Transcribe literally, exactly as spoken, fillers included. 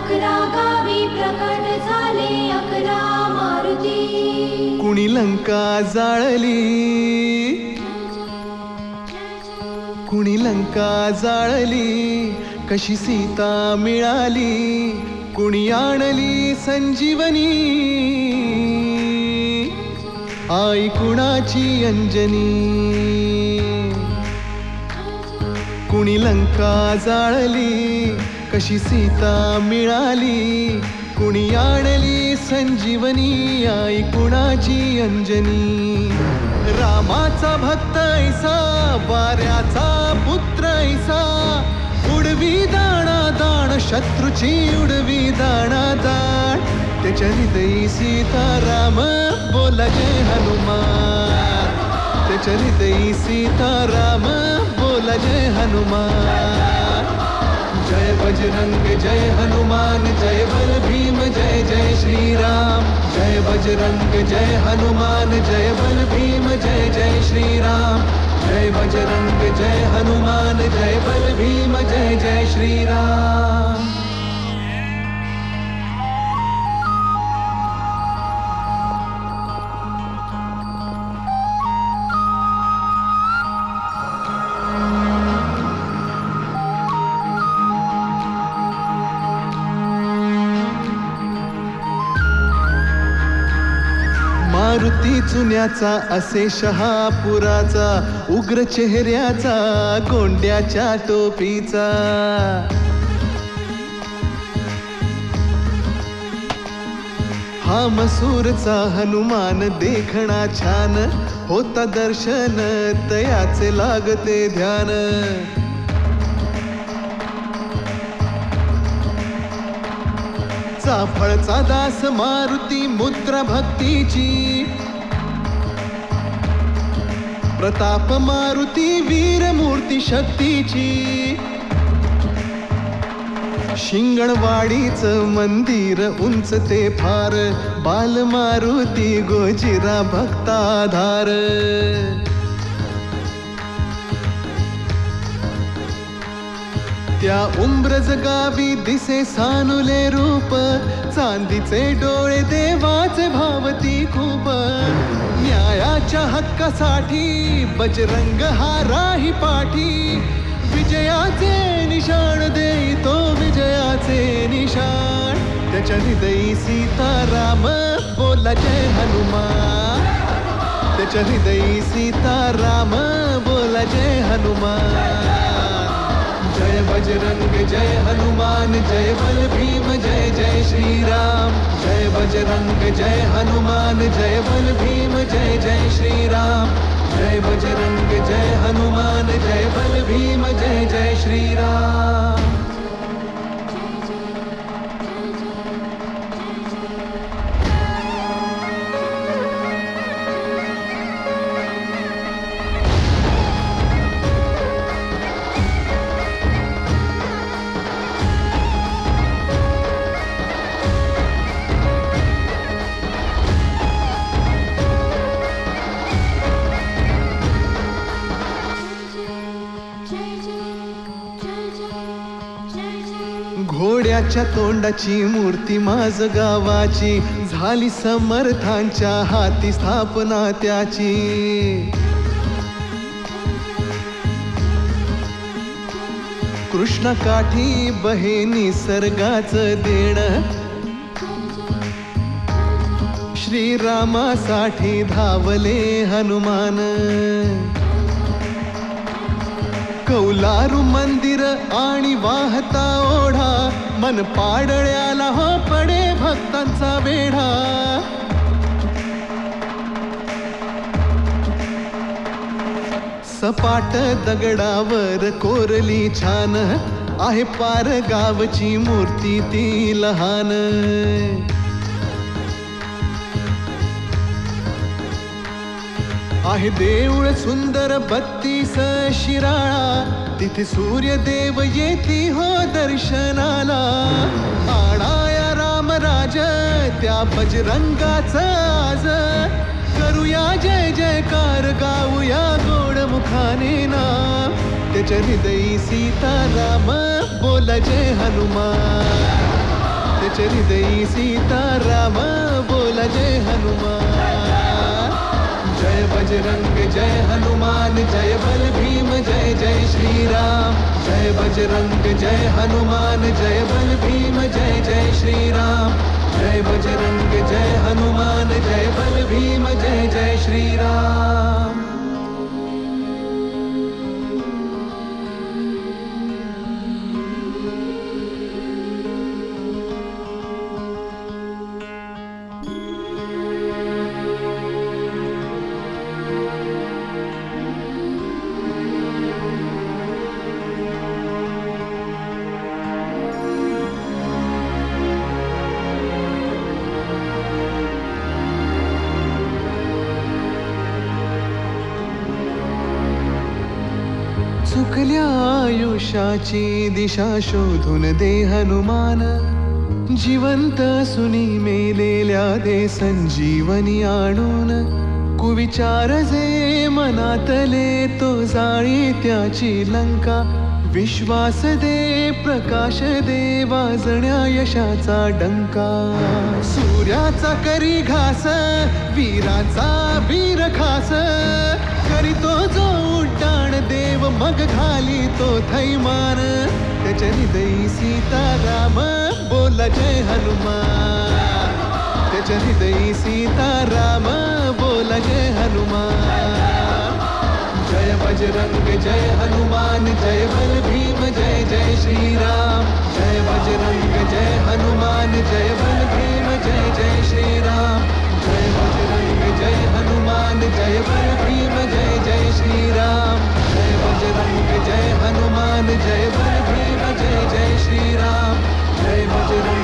अकरा गावी प्रकट झाले अकरा मारुती. कुणी लंका जाळली, कुणी लंका जाळली, कशी सीता मिळाली, कुणी आणली संजीवनी, आई कुणाची अंजनी. कुणी लंका जाळली, कशी सीता मिळाली, कुणी आणली संजीवनी, आई कुणाची अंजनी. रामाचा भक्त ऐसा, वाऱ्याचा पुत्र ऐसा, उडवी दाणा दाण, शत्रूची उडवी दाणा दाण. त्याच्या हृदयी सीताराम, बोला जय हनुमान. त्याच्या हृदयी सीताराम, बोला जय हनुमान. जय बजरंग जय हनुमान, जय बल भीम जय जय श्रीराम. जय बजरंग जय हनुमान, जय बल भीम जय जय श्रीराम. जय बजरंग जय हनुमान, जय बल भीम जय जय श्रीराम. मारुती चुन्याचा असे शहापुराचा, उग्र चेहऱ्याचा, गोंड्याच्या टोपीचा. हा मसूरचा हनुमान देखणा छान, होता दर्शन तयाचे लागते ध्यान. चाफळचा दास मारुती, मुद्रा भक्तीची, प्रताप मारुती, वीर मूर्ती शक्तीची. शिंगणवाडीच मंदिर उंच ते फार, बाल मारुती गोजिरा भक्ताधार. त्या उंब्रज गावी दिसे सानुले रूप, चांदीचे डोळे देवाचे भावती खूप. न्यायाच्या हक्कासाठी बजरंग हा राही पाठी, विजयाचे निशाण देई तो विजयाचे निशाण. त्याच्या हृदयी सीताराम, बोला जय हनुमान. त्याच्या हृदयी सीताराम, बोला जय हनुमान. जय बजरंग जय हनुमान, जय बल भीम जय जय श्रीराम. जय बजरंग जय हनुमान, जय बल भीम जय जय श्रीराम. जय बजरंग जय हनुमान, जय बल भीम जय जय श्रीराम. घोड्याच्या तोंडाची मूर्ती माझ गावाची, झाली समर्थांच्या हाती स्थापना त्याची. कृष्ण काठी बहे निसर्गाचं देण, श्रीरामासाठी धावले हनुमान. कौलारू मंदिर आणि वाहता ओढा, मन पाडळ्याला हो पडे भक्तांचा वेढा. सपाट दगडावर कोरली छान, आहे पार गावची मूर्ती ती लहान. आहे देऊळ सुंदर बत्तीस शिराळा, तिथे सूर्यदेव येती हो दर्शनाला. आणाया रामराज त्या बजरंगाचा आज, करूया जय जयकार गाऊया गोड मुखाने नाम. त्याच्या हृदयी सीताराम, बोला जय हनुमान. त्याच्या हृदयी सीताराम बोला जय हनुमान. जय बजरंग जय हनुमान जय बल भीम जय जय श्रीराम. जय बजरंग जय हनुमान जय बल भीम जय जय श्रीराम. जय बजरंग जय हनुमान जय बल भीम जय जय श्रीराम. चुकल्या आयुष्याची दिशा शोधून दे हनुमान. जिवंत सुनी मेलेल्या दे संजीवनी आणून. कुविचार जे मनातले तो जाळी त्याची लंका. विश्वास दे प्रकाश दे वाजण्या यशाचा डंका. सूर्याचा करी घास वीराचा वीर खास. करीतो जो उड्डाण देव मग घाली तो थैमान. त्याच्या हृदयी सीताराम बोला जय हनुमान. त्याच्या हृदयी सीताराम बोला जय हनुमान. जय बजरंग जय हनुमान जय बल भीम जय जय श्रीराम. जय बजरंग जय हनुमान जय बल भीम जय जय श्रीराम. जय बजरंग जय हनुमान जय बल भीम जय जय श्रीराम. जय बजरंग जय हनुमान जय बल भीम जय जय श्रीराम. जय बजरंग